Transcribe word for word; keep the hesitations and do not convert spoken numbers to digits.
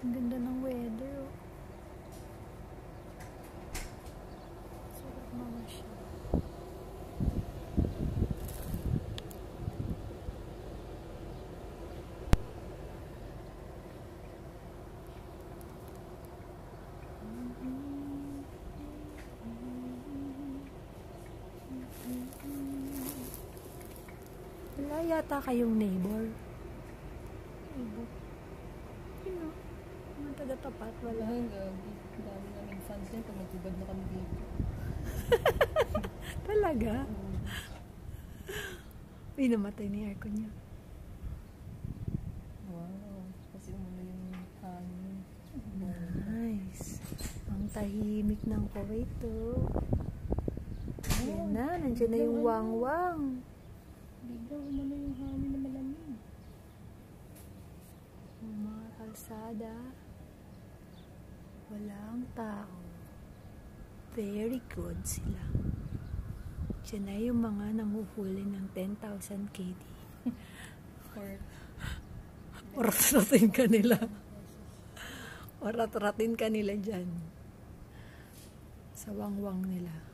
Ang ganda ng weather, oh. Sarap naman siya. Wala yata kayong neighbor. Neighbor. Sino? Mga taga-tapat, wala. Ang gagi. Ang dami namin fans din pag nagtubad na kami dito. Talaga? Uy, namatay ni aircon niya. Wow. Kasi umano yung hangin. Nice. Ang tahimik ng Kuwait, oh. Ayan na, nandiyan na yung wangwang. Biglang umano yung hangin na malamig. Ang mga kalsada, walang tao. Very good sila. Diyan na yung mga nanguhuli ng ten thousand K D. Or Orat-ratin ka nila. Orat-ratin ka nila dyan. Sa wangwang nila.